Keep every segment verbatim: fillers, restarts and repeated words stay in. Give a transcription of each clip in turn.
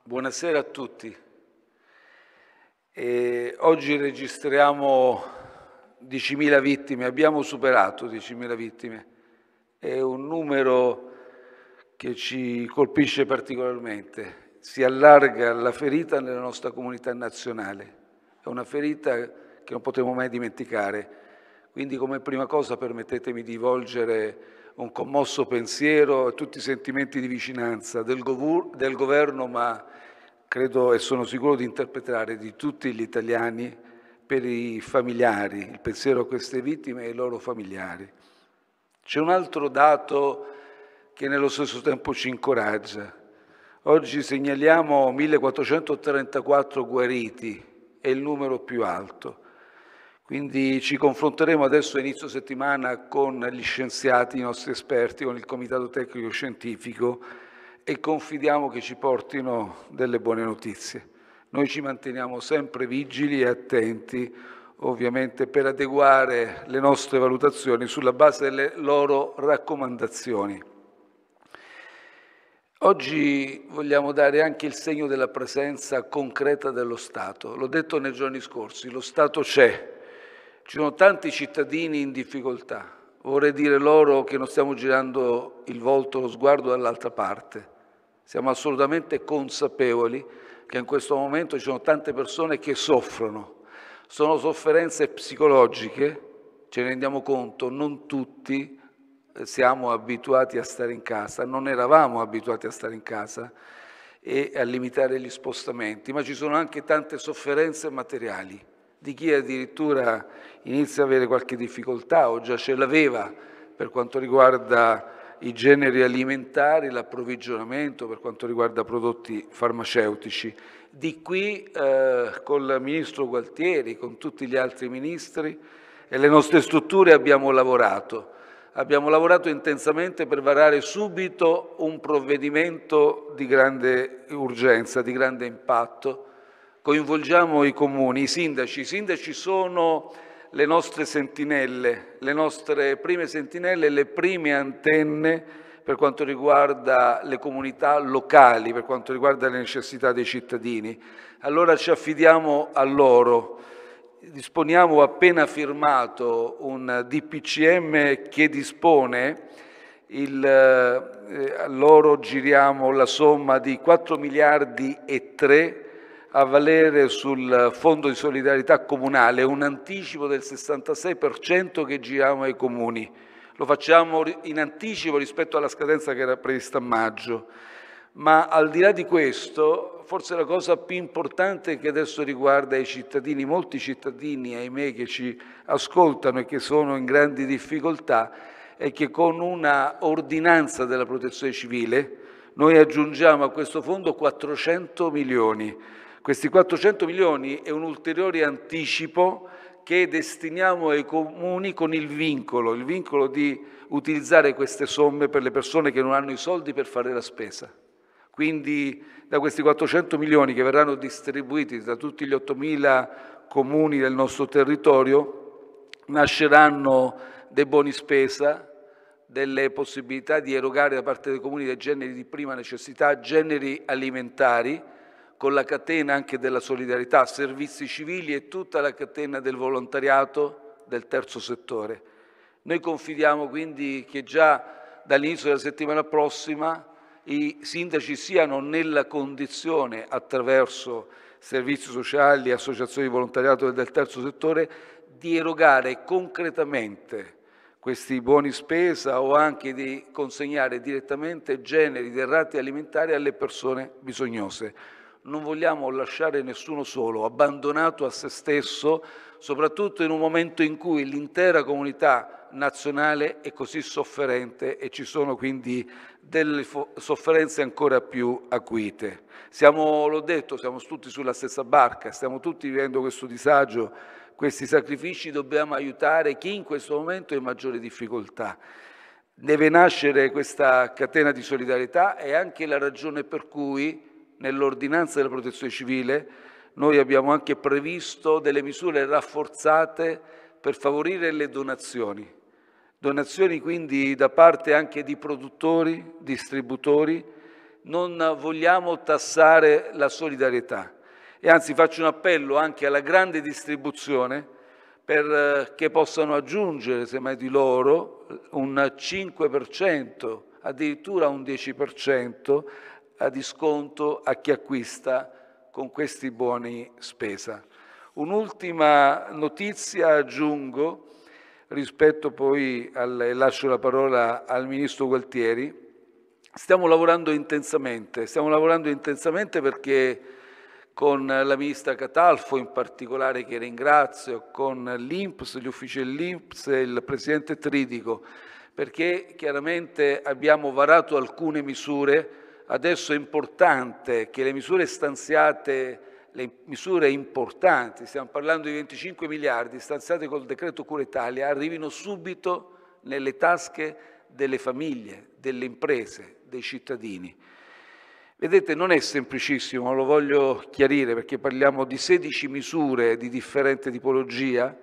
Buonasera a tutti. E oggi registriamo diecimila vittime, abbiamo superato diecimila vittime. È un numero che ci colpisce particolarmente. Si allarga la ferita nella nostra comunità nazionale. È una ferita che non potremo mai dimenticare. Quindi, come prima cosa, permettetemi di volgere un commosso pensiero a tutti i sentimenti di vicinanza del, gov- del governo, ma credo e sono sicuro di interpretare di tutti gli italiani per i familiari, il pensiero a queste vittime e ai loro familiari. C'è un altro dato che nello stesso tempo ci incoraggia. Oggi segnaliamo millequattrocentotrentaquattro guariti, è il numero più alto. Quindi ci confronteremo adesso a inizio settimana con gli scienziati, i nostri esperti, con il Comitato Tecnico Scientifico e confidiamo che ci portino delle buone notizie. Noi ci manteniamo sempre vigili e attenti, ovviamente, per adeguare le nostre valutazioni sulla base delle loro raccomandazioni. Oggi vogliamo dare anche il segno della presenza concreta dello Stato. L'ho detto nei giorni scorsi, lo Stato c'è. Ci sono tanti cittadini in difficoltà. Vorrei dire loro che non stiamo girando il volto, lo sguardo dall'altra parte. Siamo assolutamente consapevoli che in questo momento ci sono tante persone che soffrono. Sono sofferenze psicologiche, ce ne rendiamo conto, non tutti siamo abituati a stare in casa, non eravamo abituati a stare in casa e a limitare gli spostamenti, ma ci sono anche tante sofferenze materiali, di chi addirittura inizia ad avere qualche difficoltà o già ce l'aveva per quanto riguarda i generi alimentari, l'approvvigionamento, per quanto riguarda prodotti farmaceutici. Di qui eh, col Ministro Gualtieri, con tutti gli altri ministri e le nostre strutture abbiamo lavorato. Abbiamo lavorato intensamente per varare subito un provvedimento di grande urgenza, di grande impatto. Coinvolgiamo i comuni, i sindaci. I sindaci sono le nostre sentinelle, le nostre prime sentinelle, le prime antenne per quanto riguarda le comunità locali, per quanto riguarda le necessità dei cittadini. Allora ci affidiamo a loro. Disponiamo, appena firmato, un D P C M che dispone, il, eh, a loro giriamo la somma di quattro miliardi e tre a valere sul Fondo di solidarietà comunale, un anticipo del sessantasei per cento che giriamo ai comuni. Lo facciamo in anticipo rispetto alla scadenza che era prevista a maggio. Ma al di là di questo, forse la cosa più importante che adesso riguarda i cittadini, molti cittadini, ahimè, che ci ascoltano e che sono in grandi difficoltà, è che con una ordinanza della Protezione Civile noi aggiungiamo a questo fondo quattrocento milioni. Questi quattrocento milioni è un ulteriore anticipo che destiniamo ai comuni con il vincolo, il vincolo di utilizzare queste somme per le persone che non hanno i soldi per fare la spesa. Quindi da questi quattrocento milioni che verranno distribuiti da tutti gli ottomila comuni del nostro territorio nasceranno dei buoni spesa, delle possibilità di erogare da parte dei comuni dei generi di prima necessità, generi alimentari, con la catena anche della solidarietà, servizi civili e tutta la catena del volontariato del terzo settore. Noi confidiamo quindi che già dall'inizio della settimana prossima i sindaci siano nella condizione, attraverso servizi sociali e associazioni di volontariato del terzo settore, di erogare concretamente questi buoni spesa o anche di consegnare direttamente generi di derrate alimentari alle persone bisognose. Non vogliamo lasciare nessuno solo, abbandonato a se stesso, soprattutto in un momento in cui l'intera comunità nazionale è così sofferente e ci sono quindi delle sofferenze ancora più acuite. Siamo, l'ho detto, siamo tutti sulla stessa barca, stiamo tutti vivendo questo disagio, questi sacrifici, dobbiamo aiutare chi in questo momento è in maggiore difficoltà. Deve nascere questa catena di solidarietà, è anche la ragione per cui nell'ordinanza della Protezione Civile noi abbiamo anche previsto delle misure rafforzate per favorire le donazioni. Donazioni quindi da parte anche di produttori, distributori, non vogliamo tassare la solidarietà e anzi faccio un appello anche alla grande distribuzione perché possano aggiungere, semmai di loro, un cinque per cento, addirittura un dieci per cento a disconto a chi acquista con questi buoni spesa. Un'ultima notizia aggiungo rispetto poi al, e lascio la parola al Ministro Gualtieri. Stiamo lavorando intensamente, stiamo lavorando intensamente perché con la Ministra Catalfo in particolare, che ringrazio, con l'I N P S, gli uffici dell'I N P S e il Presidente Tridico, perché chiaramente abbiamo varato alcune misure. Adesso è importante che le misure stanziate, le misure importanti, stiamo parlando di venticinque miliardi stanziate col decreto Cura Italia, arrivino subito nelle tasche delle famiglie, delle imprese, dei cittadini. Vedete, non è semplicissimo, lo voglio chiarire perché parliamo di sedici misure di differente tipologia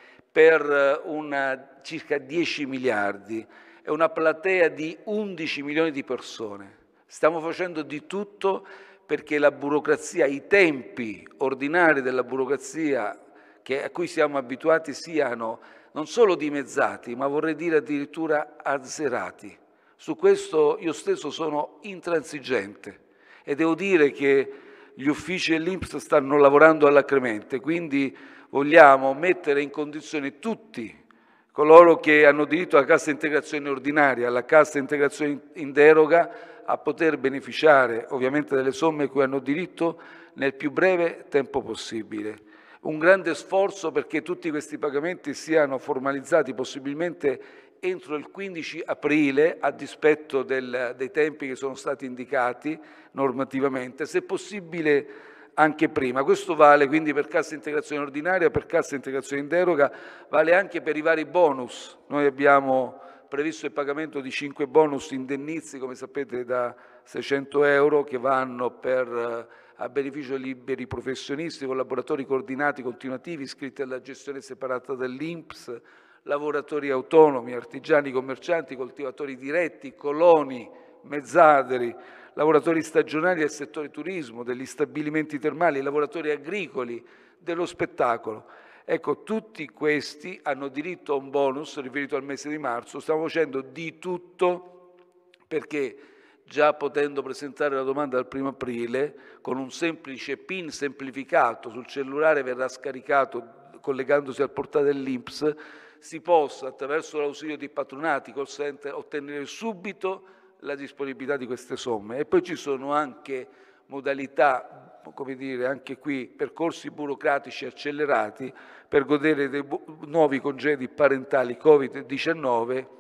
per una, circa dieci miliardi, è una platea di undici milioni di persone. Stiamo facendo di tutto perché la burocrazia, i tempi ordinari della burocrazia che, a cui siamo abituati siano non solo dimezzati, ma vorrei dire addirittura azzerati. Su questo io stesso sono intransigente e devo dire che gli uffici dell'I N P S stanno lavorando alacremente, quindi vogliamo mettere in condizione tutti coloro che hanno diritto alla cassa integrazione ordinaria, alla cassa integrazione in deroga, a poter beneficiare ovviamente delle somme a cui hanno diritto nel più breve tempo possibile. Un grande sforzo perché tutti questi pagamenti siano formalizzati possibilmente entro il quindici aprile, a dispetto del, dei tempi che sono stati indicati normativamente, se possibile anche prima. Questo vale quindi per cassa integrazione ordinaria, per cassa integrazione in deroga, vale anche per i vari bonus. Noi abbiamo previsto il pagamento di cinque bonus indennizi, come sapete, da seicento euro che vanno per, a beneficio dei liberi professionisti, collaboratori coordinati continuativi iscritti alla gestione separata dell'I N P S, lavoratori autonomi, artigiani, commercianti, coltivatori diretti, coloni, mezzadri, lavoratori stagionali del settore turismo, degli stabilimenti termali, lavoratori agricoli, dello spettacolo. Ecco, tutti questi hanno diritto a un bonus riferito al mese di marzo. Stiamo facendo di tutto perché, già potendo presentare la domanda dal primo aprile, con un semplice PIN semplificato sul cellulare verrà scaricato collegandosi al portale dell'I N P S, si possa, attraverso l'ausilio di patronati, call center, ottenere subito la disponibilità di queste somme. E poi ci sono anche modalità, come dire, anche qui percorsi burocratici accelerati per godere dei nuovi congedi parentali Covid diciannove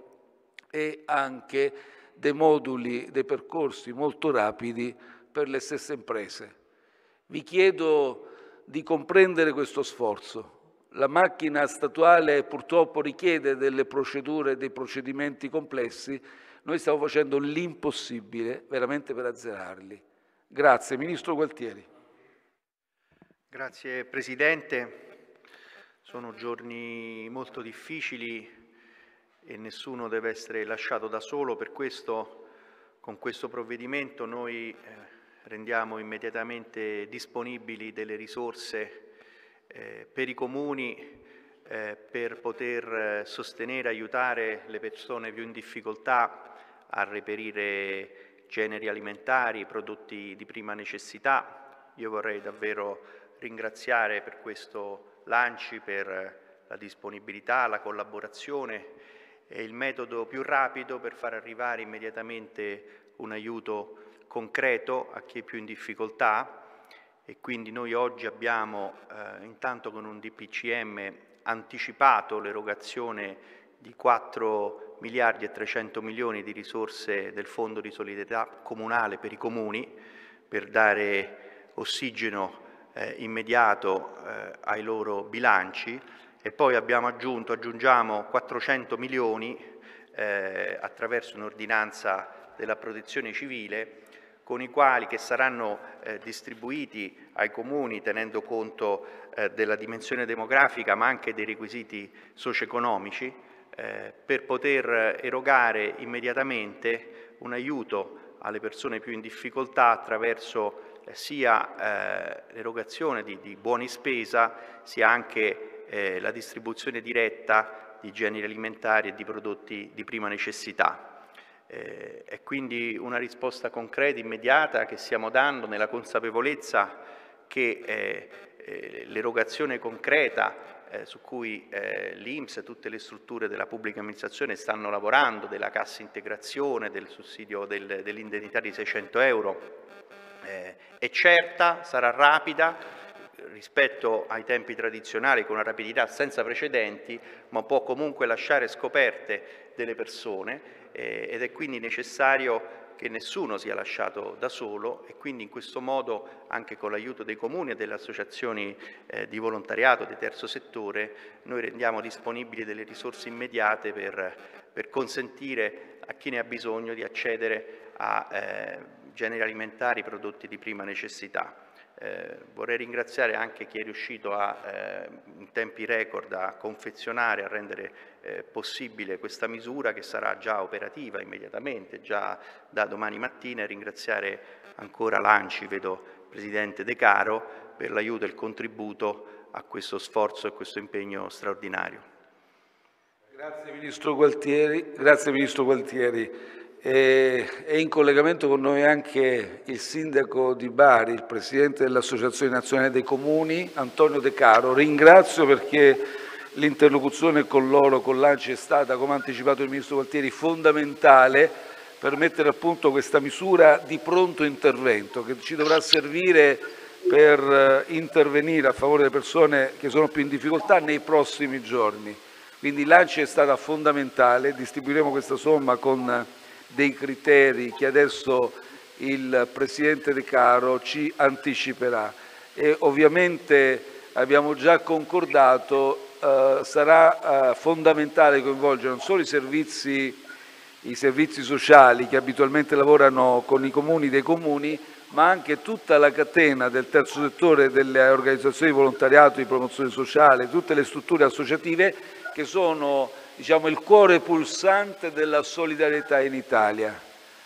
e anche dei moduli, dei percorsi molto rapidi per le stesse imprese. Vi chiedo di comprendere questo sforzo. La macchina statuale purtroppo richiede delle procedure e dei procedimenti complessi. Noi stiamo facendo l'impossibile veramente per azzerarli. Grazie. Ministro Gualtieri. Grazie Presidente. Sono giorni molto difficili e nessuno deve essere lasciato da solo. Per questo, con questo provvedimento, noi eh, rendiamo immediatamente disponibili delle risorse eh, per i comuni eh, per poter sostenere, aiutare le persone più in difficoltà a reperire generi alimentari, prodotti di prima necessità. Io vorrei davvero ringraziare per questo l'ANCI per la disponibilità, la collaborazione e il metodo più rapido per far arrivare immediatamente un aiuto concreto a chi è più in difficoltà. E quindi noi oggi abbiamo eh, intanto con un D P C M anticipato l'erogazione di quattro miliardi e trecento milioni di risorse del Fondo di solidarietà comunale per i comuni per dare ossigeno eh, immediato eh, ai loro bilanci, e poi abbiamo aggiunto, aggiungiamo quattrocento milioni eh, attraverso un'ordinanza della Protezione Civile, con i quali che saranno eh, distribuiti ai comuni tenendo conto eh, della dimensione demografica ma anche dei requisiti socio-economici, eh, per poter erogare immediatamente un aiuto alle persone più in difficoltà attraverso eh, sia eh, l'erogazione di, di buoni spesa, sia anche eh, la distribuzione diretta di generi alimentari e di prodotti di prima necessità. Eh, è quindi una risposta concreta, immediata, che stiamo dando nella consapevolezza che eh, eh, l'erogazione concreta eh, su cui eh, l'I N P S e tutte le strutture della pubblica amministrazione stanno lavorando, della cassa integrazione, del sussidio del, dell'indennità di seicento euro, eh, è certa, sarà rapida rispetto ai tempi tradizionali, con una rapidità senza precedenti, ma può comunque lasciare scoperte delle persone eh, ed è quindi necessario che nessuno sia lasciato da solo, e quindi in questo modo, anche con l'aiuto dei comuni e delle associazioni eh, di volontariato di terzo settore, noi rendiamo disponibili delle risorse immediate per, per consentire a chi ne ha bisogno di accedere a eh, generi alimentari, prodotti di prima necessità. Eh, vorrei ringraziare anche chi è riuscito a, eh, in tempi record a confezionare, a rendere eh, possibile questa misura, che sarà già operativa immediatamente, già da domani mattina, e ringraziare ancora l'ANCI, vedo il Presidente De Caro, per l'aiuto e il contributo a questo sforzo e questo impegno straordinario. Grazie Ministro Gualtieri. Grazie, Ministro Gualtieri. È in collegamento con noi anche il Sindaco di Bari, il Presidente dell'Associazione Nazionale dei Comuni, Antonio De Caro. Ringrazio perché l'interlocuzione con loro, con l'ANCI, è stata, come ha anticipato il Ministro Gualtieri, fondamentale per mettere a punto questa misura di pronto intervento, che ci dovrà servire per intervenire a favore delle persone che sono più in difficoltà nei prossimi giorni. Quindi l'ANCI è stata fondamentale, distribuiremo questa somma con dei criteri che adesso il Presidente De Caro ci anticiperà, e ovviamente abbiamo già concordato eh, sarà eh, fondamentale coinvolgere non solo i servizi, i servizi sociali che abitualmente lavorano con i comuni dei comuni, ma anche tutta la catena del terzo settore, delle organizzazioni di volontariato, di promozione sociale, tutte le strutture associative che sono, diciamo, il cuore pulsante della solidarietà in Italia.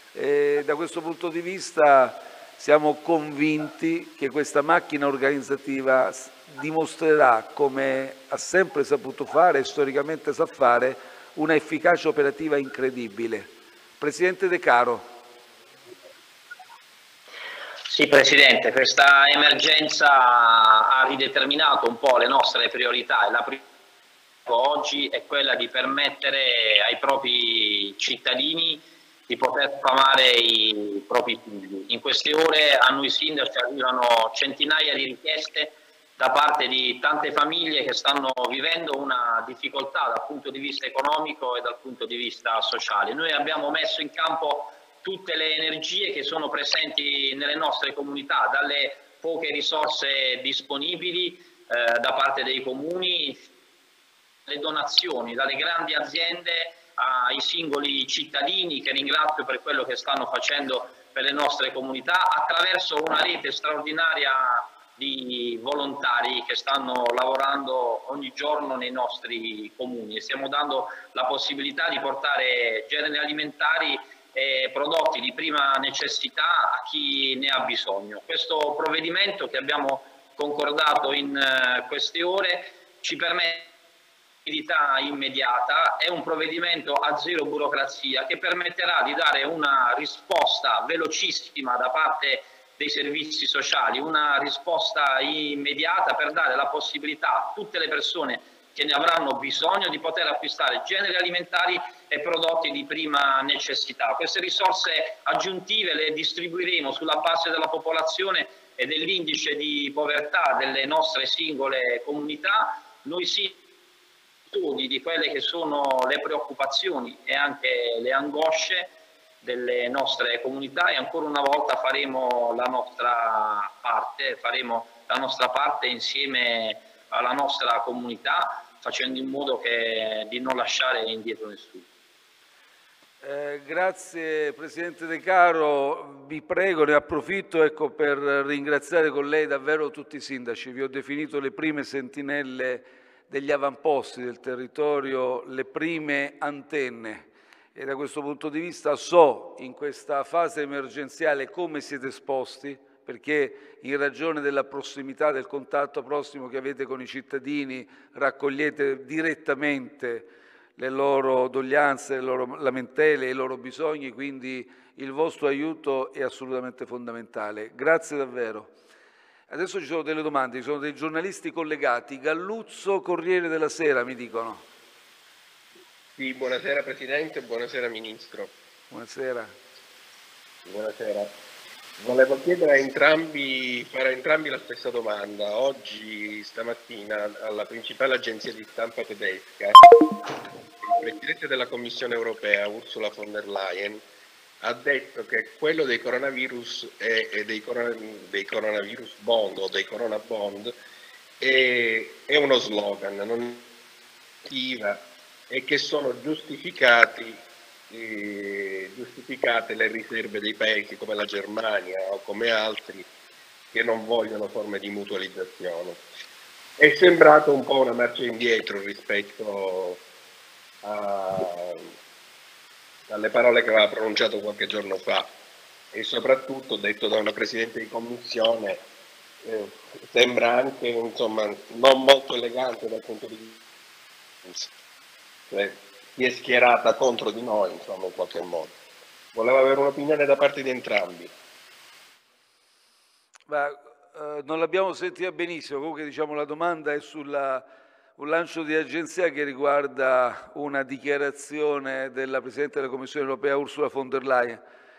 E da questo punto di vista siamo convinti che questa macchina organizzativa dimostrerà, come ha sempre saputo fare e storicamente sa fare, una efficacia operativa incredibile. Presidente De Caro. Sì, Presidente, questa emergenza ha rideterminato un po' le nostre priorità, e la priorità oggi è quella di permettere ai propri cittadini di poter famare i propri figli. In queste ore a noi sindaci arrivano centinaia di richieste da parte di tante famiglie che stanno vivendo una difficoltà dal punto di vista economico e dal punto di vista sociale. Noi abbiamo messo in campo tutte le energie che sono presenti nelle nostre comunità, dalle poche risorse disponibili eh, da parte dei comuni, le donazioni, dalle grandi aziende ai singoli cittadini, che ringrazio per quello che stanno facendo per le nostre comunità, attraverso una rete straordinaria di volontari che stanno lavorando ogni giorno nei nostri comuni, e stiamo dando la possibilità di portare generi alimentari e prodotti di prima necessità a chi ne ha bisogno. Questo provvedimento che abbiamo concordato in queste ore ci permette immediata, è un provvedimento a zero burocrazia che permetterà di dare una risposta velocissima da parte dei servizi sociali, una risposta immediata per dare la possibilità a tutte le persone che ne avranno bisogno di poter acquistare generi alimentari e prodotti di prima necessità. Queste risorse aggiuntive le distribuiremo sulla base della popolazione e dell'indice di povertà delle nostre singole comunità. Noi sì studi di quelle che sono le preoccupazioni e anche le angosce delle nostre comunità, e ancora una volta faremo la nostra parte, faremo la nostra parte insieme alla nostra comunità, facendo in modo che, di non lasciare indietro nessuno. Eh, grazie Presidente De Caro, vi prego, ne approfitto ecco, per ringraziare con lei davvero tutti i sindaci. Vi ho definito le prime sentinelle degli avamposti del territorio, le prime antenne. e da questo punto di vista so in questa fase emergenziale come siete esposti, perché in ragione della prossimità, del contatto prossimo che avete con i cittadini, raccogliete direttamente le loro doglianze, le loro lamentele, i loro bisogni, quindi il vostro aiuto è assolutamente fondamentale. Grazie davvero. Adesso ci sono delle domande, ci sono dei giornalisti collegati. Galluzzo, Corriere della Sera, mi dicono. Sì, buonasera Presidente, buonasera Ministro. Buonasera. Buonasera. Volevo chiedere a entrambi, fare a entrambi la stessa domanda. Oggi, stamattina, alla principale agenzia di stampa tedesca, il Presidente della Commissione europea, Ursula von der Leyen, ha detto che quello dei coronavirus e, e dei, corona, dei coronavirus bond o dei corona bond è, è uno slogan, non è attiva, e che sono giustificati eh, giustificate le riserve dei paesi come la Germania o come altri che non vogliono forme di mutualizzazione. È sembrato un po' una marcia indietro rispetto a, alle parole che aveva pronunciato qualche giorno fa, e soprattutto, detto da una Presidente di Commissione, eh, sembra anche, insomma, non molto elegante dal punto di vista, cioè, si è schierata contro di noi, insomma, in qualche modo. Volevo avere un'opinione da parte di entrambi. Ma, eh, non l'abbiamo sentita benissimo, comunque diciamo la domanda è sulla un lancio di agenzia che riguarda una dichiarazione della Presidente della Commissione europea Ursula von der Leyen.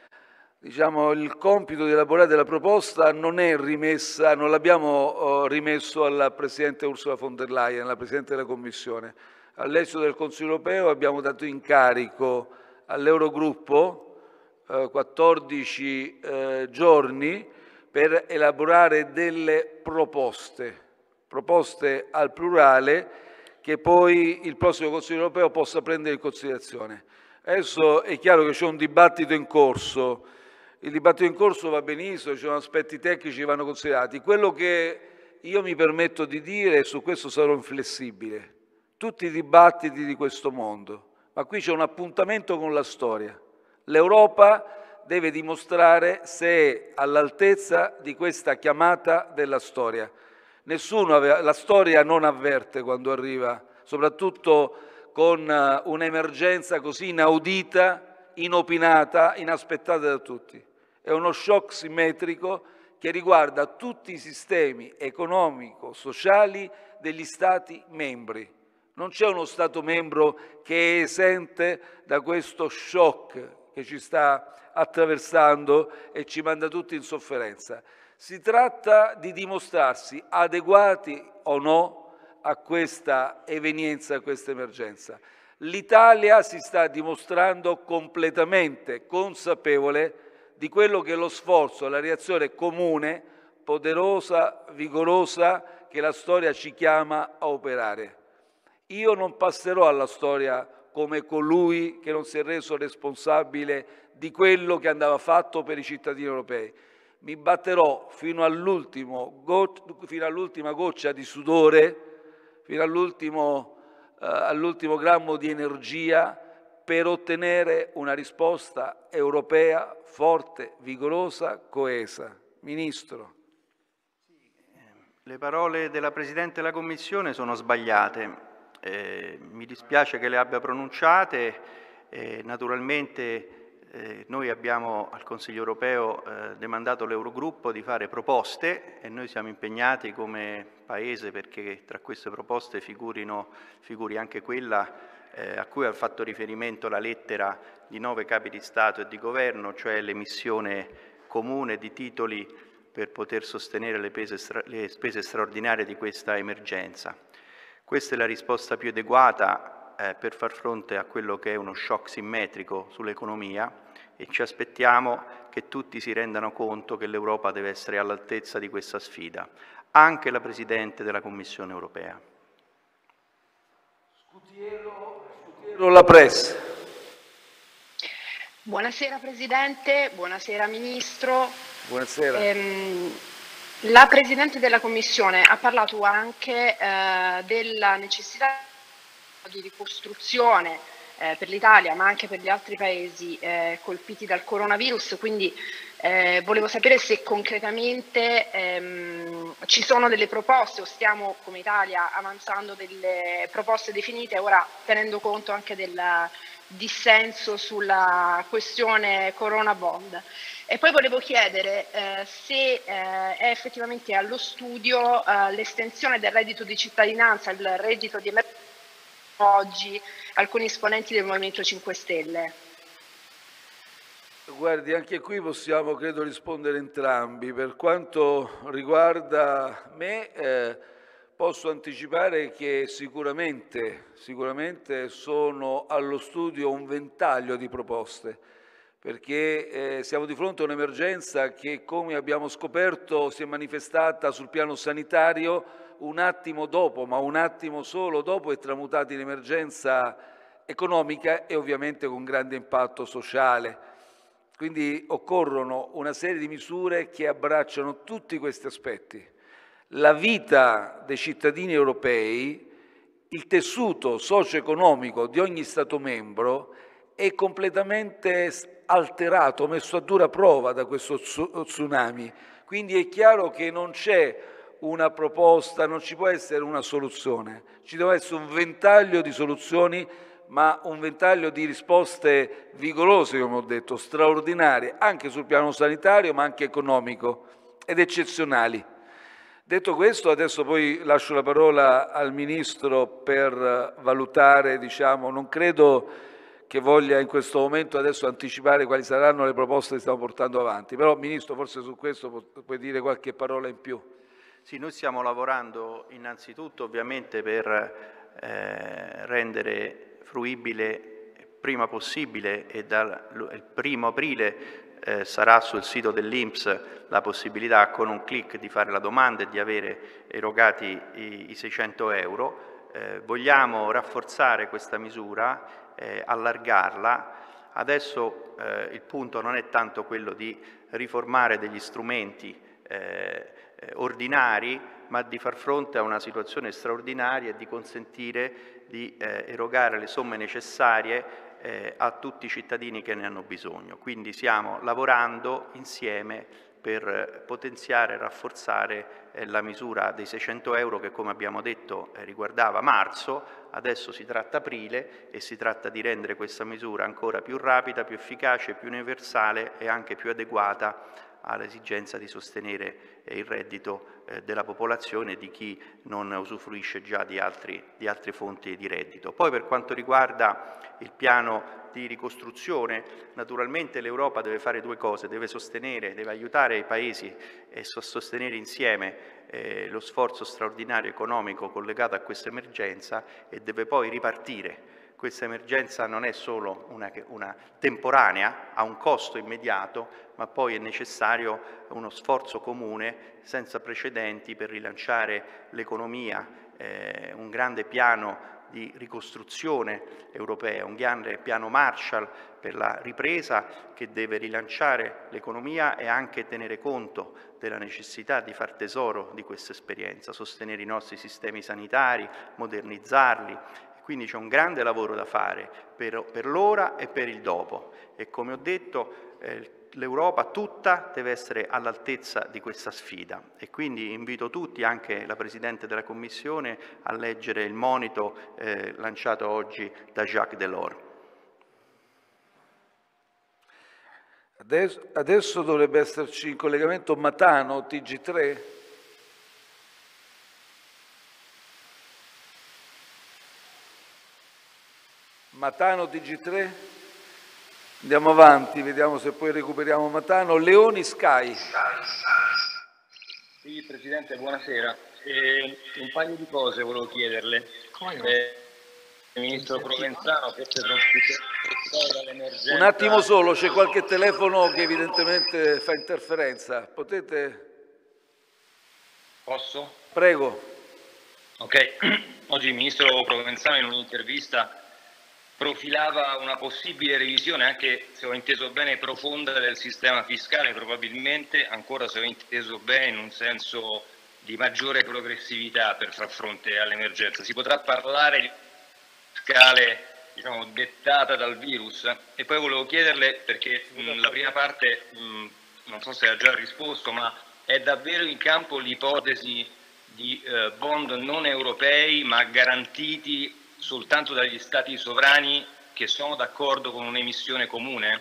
Diciamo, il compito di elaborare della proposta non è rimessa, non l'abbiamo rimesso alla Presidente Ursula von der Leyen, alla Presidente della Commissione. All'esito del Consiglio europeo abbiamo dato incarico all'Eurogruppo eh, quattordici eh, giorni per elaborare delle proposte, proposte al plurale che poi il prossimo Consiglio europeo possa prendere in considerazione. Adesso è chiaro che c'è un dibattito in corso, il dibattito in corso va benissimo, ci sono aspetti tecnici che vanno considerati. Quello che io mi permetto di dire, e su questo sarò inflessibile, tutti i dibattiti di questo mondo, ma qui c'è un appuntamento con la storia. L'Europa deve dimostrare se è all'altezza di questa chiamata della storia. Nessuno aveva, la storia non avverte quando arriva, soprattutto con un'emergenza così inaudita, inopinata, inaspettata da tutti. È uno shock simmetrico che riguarda tutti i sistemi economico-sociali degli Stati membri. Non c'è uno Stato membro che è esente da questo shock che ci sta attraversando e ci manda tutti in sofferenza. Si tratta di dimostrarsi adeguati o no a questa evenienza, a questa emergenza. L'Italia si sta dimostrando completamente consapevole di quello che è lo sforzo, la reazione comune, poderosa, vigorosa, che la storia ci chiama a operare. Io non passerò alla storia come colui che non si è reso responsabile di quello che andava fatto per i cittadini europei. Mi batterò fino all'ultimo, fino all'ultima goccia di sudore, fino all'ultimo, eh, all'ultimo grammo di energia per ottenere una risposta europea forte, vigorosa, coesa. Ministro. Le parole della Presidente della Commissione sono sbagliate. Eh, mi dispiace che le abbia pronunciate. Eh, naturalmente eh, noi abbiamo al Consiglio europeo eh, demandato l'Eurogruppo di fare proposte e noi siamo impegnati come Paese perché tra queste proposte figurino, figuri anche quella eh, a cui ha fatto riferimento la lettera di nove capi di Stato e di Governo, cioè l'emissione comune di titoli per poter sostenere le spese, stra le spese straordinarie di questa emergenza. Questa è la risposta più adeguata eh, per far fronte a quello che è uno shock simmetrico sull'economia e ci aspettiamo che tutti si rendano conto che l'Europa deve essere all'altezza di questa sfida, anche la Presidente della Commissione europea. Scutiero, Scutiero La Press. Buonasera Presidente, buonasera Ministro. Buonasera. Ehm, La Presidente della Commissione ha parlato anche eh, della necessità di ricostruzione eh, per l'Italia ma anche per gli altri paesi eh, colpiti dal coronavirus, quindi eh, volevo sapere se concretamente ehm, ci sono delle proposte o stiamo come Italia avanzando delle proposte definite, ora tenendo conto anche del dissenso sulla questione Corona Bond. E poi volevo chiedere eh, se eh, è effettivamente allo studio eh, l'estensione del reddito di cittadinanza, il reddito di emergenza, oggi alcuni esponenti del Movimento cinque Stelle. Guardi, anche qui possiamo, credo, rispondere entrambi. Per quanto riguarda me, eh, posso anticipare che sicuramente, sicuramente sono allo studio un ventaglio di proposte, perché eh, siamo di fronte a un'emergenza che, come abbiamo scoperto, si è manifestata sul piano sanitario un attimo dopo, ma un attimo solo dopo è tramutata in emergenza economica e ovviamente con grande impatto sociale. Quindi occorrono una serie di misure che abbracciano tutti questi aspetti. La vita dei cittadini europei, il tessuto socio-economico di ogni Stato membro è completamente alterato, messo a dura prova da questo tsunami. Quindi è chiaro che non c'è una proposta, non ci può essere una soluzione. Ci deve essere un ventaglio di soluzioni, ma un ventaglio di risposte vigorose, come ho detto, straordinarie, anche sul piano sanitario, ma anche economico, ed eccezionali. Detto questo, adesso poi lascio la parola al Ministro per valutare, diciamo, non credo che voglia in questo momento adesso anticipare quali saranno le proposte che stiamo portando avanti, però Ministro forse su questo puoi dire qualche parola in più. Sì, noi stiamo lavorando innanzitutto ovviamente per eh, rendere fruibile prima possibile e dal primo aprile eh, sarà sul sito dell'I N P S la possibilità con un clic di fare la domanda e di avere erogati i, i seicento euro. Eh, vogliamo rafforzare questa misura, eh, allargarla. Adesso eh, il punto non è tanto quello di riformare degli strumenti eh, ordinari, ma di far fronte a una situazione straordinaria e di consentire di eh, erogare le somme necessarie eh, a tutti i cittadini che ne hanno bisogno. Quindi stiamo lavorando insieme per potenziare e rafforzare eh, la misura dei seicento euro che, come abbiamo detto, eh, riguardava marzo, adesso si tratta aprile e si tratta di rendere questa misura ancora più rapida, più efficace, più universale e anche più adeguata all'esigenza di sostenere eh, il reddito eh, della popolazione e di chi non usufruisce già di, altri, di altre fonti di reddito. Poi per quanto riguarda il piano di ricostruzione, naturalmente l'Europa deve fare due cose, deve sostenere, deve aiutare i paesi e sostenere insieme eh, lo sforzo straordinario economico collegato a questa emergenza e deve poi ripartire. Questa emergenza non è solo una, una temporanea, ha un costo immediato, ma poi è necessario uno sforzo comune senza precedenti per rilanciare l'economia, eh, un grande piano di ricostruzione europea, un grande piano Marshall per la ripresa che deve rilanciare l'economia e anche tenere conto della necessità di far tesoro di questa esperienza, sostenere i nostri sistemi sanitari, modernizzarli. Quindi c'è un grande lavoro da fare per, per l'ora e per il dopo e, come ho detto, eh, l'Europa tutta deve essere all'altezza di questa sfida e quindi invito tutti, anche la Presidente della Commissione, a leggere il monito eh, lanciato oggi da Jacques Delors. Adesso, adesso dovrebbe esserci in collegamento Matano, T G tre. Matano, T G tre. Andiamo avanti, vediamo se poi recuperiamo Matano. Leoni, Sky. Sì, Presidente, buonasera. Eh, un paio di cose volevo chiederle. Eh, il Ministro Provenzano, forse un attimo solo, c'è qualche telefono che evidentemente fa interferenza. Potete? Posso? Prego. Ok, oggi il Ministro Provenzano in un'intervista profilava una possibile revisione, anche se ho inteso bene, profonda del sistema fiscale, probabilmente ancora, se ho inteso bene, in un senso di maggiore progressività per far fronte all'emergenza. Si potrà parlare di fiscale diciamo, dettata dal virus? E poi volevo chiederle, perché mh, la prima parte, mh, non so se ha già risposto, ma è davvero in campo l'ipotesi di eh, bond non europei ma garantiti soltanto dagli stati sovrani che sono d'accordo con un'emissione comune?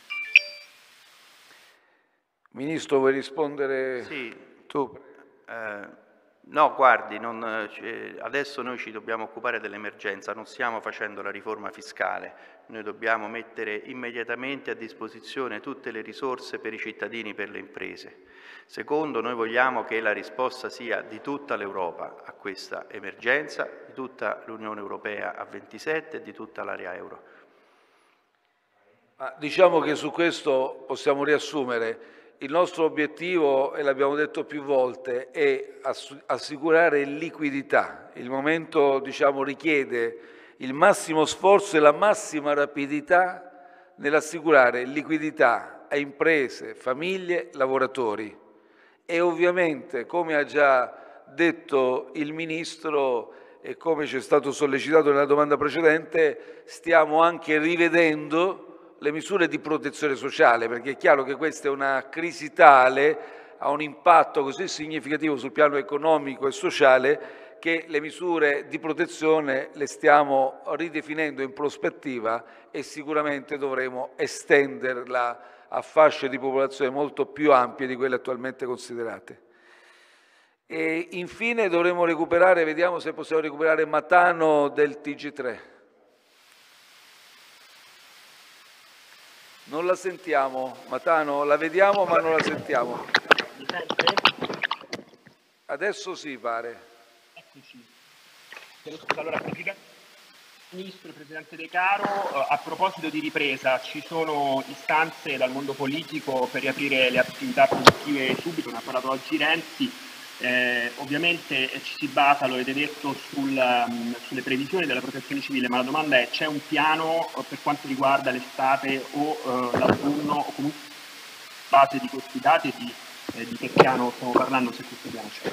Ministro, vuoi rispondere Sì. tu? Eh, no, guardi, non, eh, adesso noi ci dobbiamo occupare dell'emergenza, non stiamo facendo la riforma fiscale, noi dobbiamo mettere immediatamente a disposizione tutte le risorse per i cittadini, per le imprese. Secondo, noi vogliamo che la risposta sia di tutta l'Europa a questa emergenza, di tutta l'Unione Europea a ventisette e di tutta l'area euro. Ma diciamo che su questo possiamo riassumere. Il nostro obiettivo, e l'abbiamo detto più volte, è assicurare liquidità. Il momento, diciamo, richiede il massimo sforzo e la massima rapidità nell'assicurare liquidità a imprese, famiglie, lavoratori. E ovviamente, come ha già detto il Ministro e come ci è stato sollecitato nella domanda precedente, stiamo anche rivedendo le misure di protezione sociale, perché è chiaro che questa è una crisi tale, ha un impatto così significativo sul piano economico e sociale, che le misure di protezione le stiamo ridefinendo in prospettiva e sicuramente dovremo estenderla a fasce di popolazione molto più ampie di quelle attualmente considerate. E infine dovremo recuperare, vediamo se possiamo recuperare Matano del T G tre. Non la sentiamo, Matano, la vediamo ma non la sentiamo. Mi sente? Adesso sì, pare. Eccoci. Allora, Presidente Ministro, Presidente De Caro, a proposito di ripresa, ci sono istanze dal mondo politico per riaprire le attività produttive subito, ne ha parlato oggi Renzi. Eh, ovviamente ci si basa, lo avete detto, sul, um, sulle previsioni della protezione civile, ma la domanda è: c'è un piano uh, per quanto riguarda l'estate o uh, l'autunno, o comunque base di questi dati e di, eh, di che piano stiamo parlando, se questo piano c'è?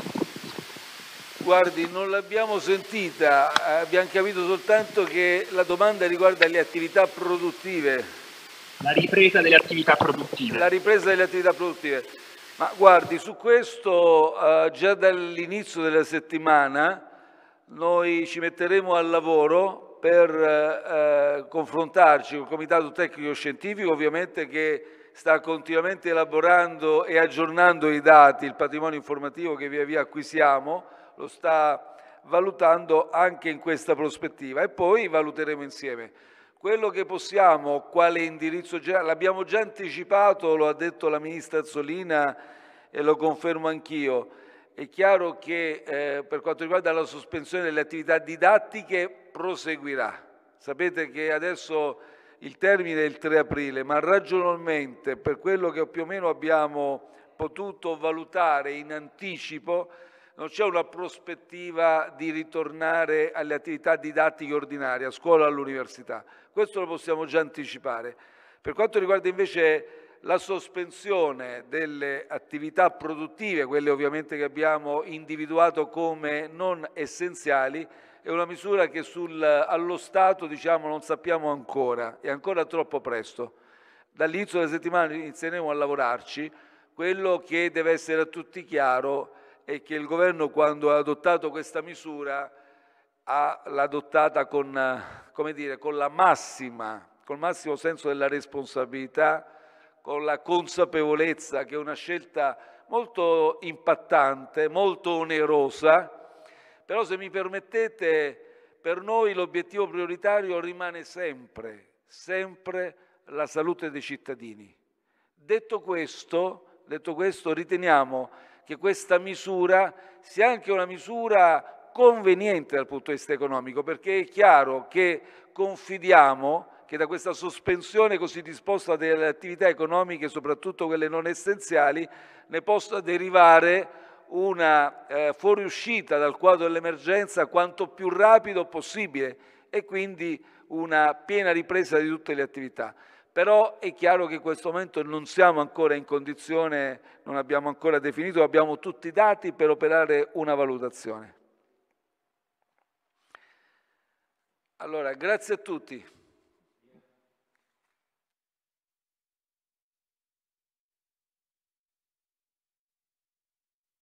Guardi, non l'abbiamo sentita, abbiamo capito soltanto che la domanda riguarda le attività produttive. La ripresa delle attività produttive. La ripresa delle attività produttive. Ma guardi, su questo eh, già dall'inizio della settimana noi ci metteremo al lavoro per eh, confrontarci con il Comitato Tecnico Scientifico, ovviamente, che sta continuamente elaborando e aggiornando i dati, il patrimonio informativo che via via acquisiamo, lo sta valutando anche in questa prospettiva e poi valuteremo insieme. Quello che possiamo, quale indirizzo generale, l'abbiamo già anticipato, lo ha detto la Ministra Azzolina e lo confermo anch'io. È chiaro che eh, per quanto riguarda la sospensione delle attività didattiche proseguirà. Sapete che adesso il termine è il tre aprile, ma ragionevolmente, per quello che più o meno abbiamo potuto valutare in anticipo, non c'è una prospettiva di ritornare alle attività didattiche ordinarie, a scuola o all'università. Questo lo possiamo già anticipare. Per quanto riguarda invece la sospensione delle attività produttive, quelle ovviamente che abbiamo individuato come non essenziali, è una misura che sul, allo Stato, diciamo, non sappiamo ancora, è ancora troppo presto. Dall'inizio della settimana inizieremo a lavorarci. Quello che deve essere a tutti chiaro è che il Governo, quando ha adottato questa misura, ha, l'ha adottata con, come dire, con la massima, col massimo senso della responsabilità, con la consapevolezza che è una scelta molto impattante, molto onerosa, però se mi permettete, per noi l'obiettivo prioritario rimane sempre, sempre la salute dei cittadini. Detto questo, detto questo, riteniamo che questa misura sia anche una misura conveniente dal punto di vista economico, perché è chiaro che confidiamo che da questa sospensione così disposta delle attività economiche, soprattutto quelle non essenziali, ne possa derivare una eh, fuoriuscita dal quadro dell'emergenza quanto più rapido possibile e quindi una piena ripresa di tutte le attività. Però è chiaro che in questo momento non siamo ancora in condizione, non abbiamo ancora definito, abbiamo tutti i dati per operare una valutazione. Allora, grazie a tutti.